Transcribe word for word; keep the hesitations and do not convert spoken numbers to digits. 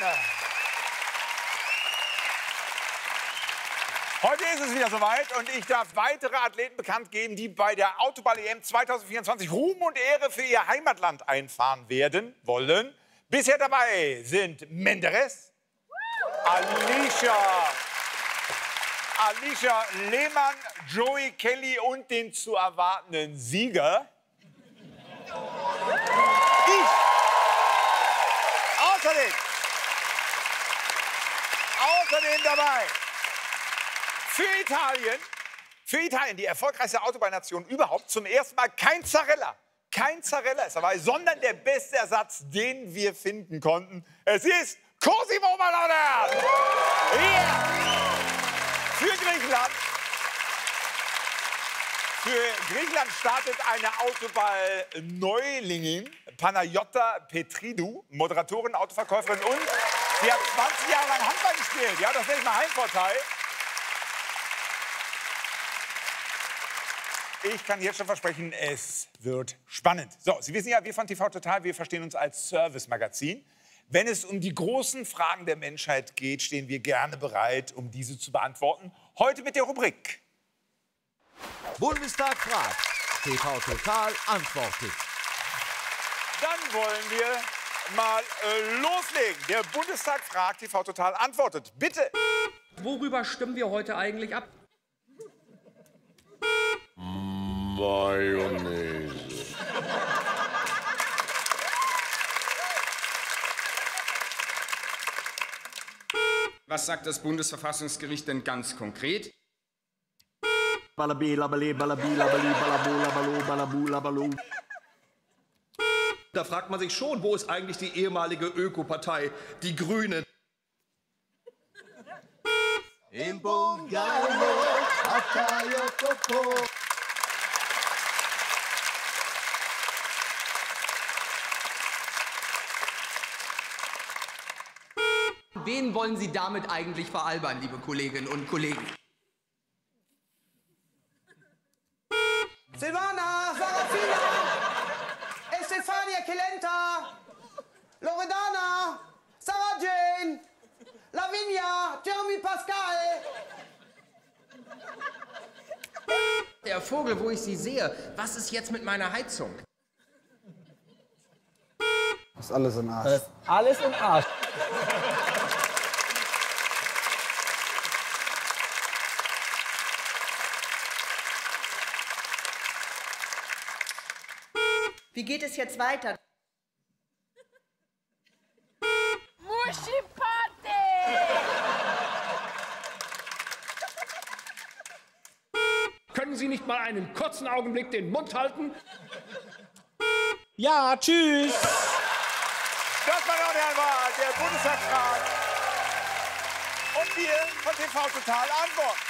Heute ist es wieder soweit und ich darf weitere Athleten bekannt geben, die bei der Autoball-E M zweitausendvierundzwanzig Ruhm und Ehre für ihr Heimatland einfahren werden wollen. Bisher dabei sind Menderes, Alicia, Alicia Lehmann, Joey Kelly und den zu erwartenden Sieger. Ich. Außerdem, außerdem dabei für Italien, für Italien, die erfolgreichste Autobahnnation überhaupt, zum ersten Mal kein Zarella. Kein Zarella ist dabei, sondern der beste Ersatz, den wir finden konnten. Es ist Cosimo, meine Damen und Herren. Yeah. Für Griechenland. Für Griechenland startet eine Autoball-Neulingin, Panayota Petridou, Moderatorin, Autoverkäuferin und sie hat zwanzig Jahre lang Handball gespielt. Ja, das nenne ich mal Heimvorteil. Ich kann jetzt schon versprechen, es wird spannend. So, Sie wissen ja, wir von T V Total, wir verstehen uns als Service-Magazin. Wenn es um die großen Fragen der Menschheit geht, stehen wir gerne bereit, um diese zu beantworten. Heute mit der Rubrik Bundestag fragt. T V Total antwortet. Dann wollen wir mal äh, loslegen. Der Bundestag fragt, T V Total antwortet. Bitte. Worüber stimmen wir heute eigentlich ab? Mayonnaise. Was sagt das Bundesverfassungsgericht denn ganz konkret? Da fragt man sich schon, wo ist eigentlich die ehemalige Ökopartei, die Grünen? In Bulgarien, Wen wollen Sie damit eigentlich veralbern, liebe Kolleginnen und Kollegen? Silvana, Sarafina, Estefania Kelenta, Loredana, Sarah Jane, Lavinia, Jeremy Pascal. Der Vogel, wo ich Sie sehe, was ist jetzt mit meiner Heizung? Das ist alles im Arsch. Das ist alles im Arsch. Wie geht es jetzt weiter? Muschi-Party! Können Sie nicht mal einen kurzen Augenblick den Mund halten? Ja, tschüss! Das war der Bundestagsrat. Und wir von T V Total antworten.